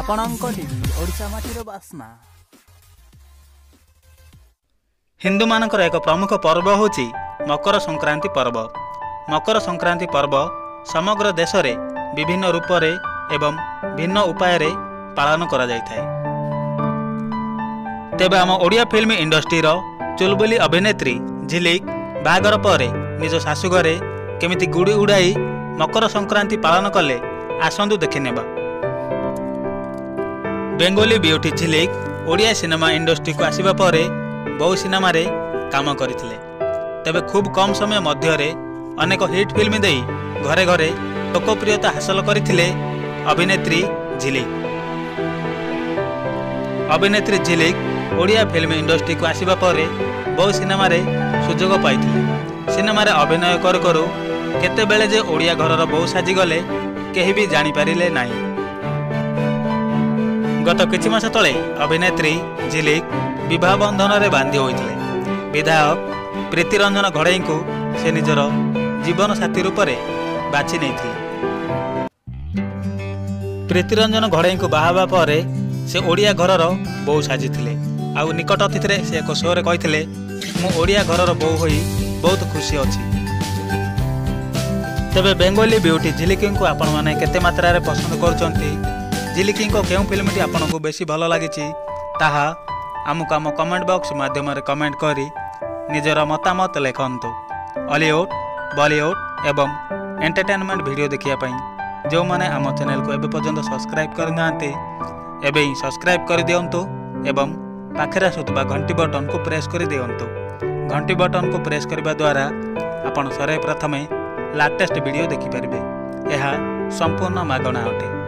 ଆପଣଙ୍କ ଟିଭି ଓଡ଼ିଶା ମାଟିର ବାସ୍ନା। ହିନ୍ଦୁମାନଙ୍କର ଏକ ପ୍ରମୁଖ ପର୍ବ ହେଉଛି ମକର ସଂକ୍ରାନ୍ତି ପର୍ବ। ମକର ସଂକ୍ରାନ୍ତି ପର୍ବ ସମଗ୍ର ଦେଶରେ ବିଭିନ୍ନ ରୂପରେ ଏବଂ ଭିନ୍ନ ଉପାୟରେ ପାଳନ କରାଯାଇଥାଏ। ତେବେ ଆମ ଓଡ଼ିଆ ଫିଲ୍ମ ଇଣ୍ଡଷ୍ଟ୍ରିର ଚୁଲବୁଲି ଅଭିନେତ୍ରୀ ଝିଲିକ ବାହାଘର ପରେ ନିଜ ଶାଶୁଘରେ କେମିତି ଗୁଡ଼ି ଉଡ଼ାଇ ମକର ସଂକ୍ରାନ୍ତି ପାଳନ କଲେ ଆସନ୍ତୁ ଦେଖିନେବା। ବେଙ୍ଗୋଲି ବିୟୁଟି ଝିଲିକ ଓଡ଼ିଆ ସିନେମା ଇଣ୍ଡଷ୍ଟ୍ରିକୁ ଆସିବା ପରେ ବହୁ ସିନେମାରେ କାମ କରିଥିଲେ। ତେବେ ଖୁବ୍ କମ୍ ସମୟ ମଧ୍ୟରେ ଅନେକ ହିଟ୍ ଫିଲ୍ମ ଦେଇ ଘରେ ଘରେ ଲୋକପ୍ରିୟତା ହାସଲ କରିଥିଲେ ଅଭିନେତ୍ରୀ ଝିଲିକ। ଅଭିନେତ୍ରୀ ଝିଲିକ ଓଡ଼ିଆ ଫିଲ୍ମ ଇଣ୍ଡଷ୍ଟ୍ରିକୁ ଆସିବା ପରେ ବହୁ ସିନେମାରେ ସୁଯୋଗ ପାଇଥିଲେ। ସିନେମାରେ ଅଭିନୟ କରୁ କରୁ କେତେବେଳେ ଯେ ଓଡ଼ିଆ ଘରର ବୋହୂ ସାଜିଗଲେ କେହି ବି ଜାଣିପାରିଲେ ନାହିଁ। ଗତ କିଛି ମାସ ତଳେ ଅଭିନେତ୍ରୀ ଝିଲିକ ବିବାହ ବନ୍ଧନରେ ବାନ୍ଧି ହୋଇଥିଲେ। ବିଧାୟକ ପ୍ରୀତିରଞ୍ଜନ ଘଡ଼େଇଙ୍କୁ ସେ ନିଜର ଜୀବନସାଥୀ ରୂପରେ ବାଛି ନେଇଥିଲେ। ପ୍ରୀତିରଞ୍ଜନ ଘଡ଼େଇଙ୍କୁ ବାହା ହେବା ପରେ ସେ ଓଡ଼ିଆ ଘରର ବୋହୂ ସାଜିଥିଲେ। ଆଉ ନିକଟ ଅତୀତରେ ସେ ଏକ ଶୋରେ କହିଥିଲେ, ମୁଁ ଓଡ଼ିଆ ଘରର ବୋହୂ ହୋଇ ବହୁତ ଖୁସି ଅଛି। ତେବେ ବେଙ୍ଗୋଲି ବିୟୁଟି ଝିଲିକଙ୍କୁ ଆପଣମାନେ କେତେ ମାତ୍ରାରେ ପସନ୍ଦ କରୁଛନ୍ତି? ଝିଲିକଙ୍କ କେଉଁ ଫିଲ୍ମଟି ଆପଣଙ୍କୁ ବେଶୀ ଭଲ ଲାଗିଛି ତାହା ଆମକୁ ଆମ କମେଣ୍ଟ ବକ୍ସ ମାଧ୍ୟମରେ କମେଣ୍ଟ କରି ନିଜର ମତାମତ ଲେଖନ୍ତୁ। ହଲିଉଡ୍, ବଲିଉଡ୍ ଏବଂ ଏଣ୍ଟରଟେନମେଣ୍ଟ ଭିଡ଼ିଓ ଦେଖିବା ପାଇଁ ଯେଉଁମାନେ ଆମ ଚ୍ୟାନେଲକୁ ଏବେ ପର୍ଯ୍ୟନ୍ତ ସବସ୍କ୍ରାଇବ୍ କରିନାହାନ୍ତି ଏବେ ହିଁ ସବସ୍କ୍ରାଇବ୍ କରିଦିଅନ୍ତୁ ଏବଂ ପାଖରେ ଆସୁଥିବା ଘଣ୍ଟି ବଟନକୁ ପ୍ରେସ୍ କରିଦିଅନ୍ତୁ। ଘଣ୍ଟି ବଟନକୁ ପ୍ରେସ୍ କରିବା ଦ୍ୱାରା ଆପଣ ସର୍ବେ ପ୍ରଥମେ ଲାଟେଷ୍ଟ ଭିଡ଼ିଓ ଦେଖିପାରିବେ। ଏହା ସମ୍ପୂର୍ଣ୍ଣ ମାଗଣା ଅଟେ।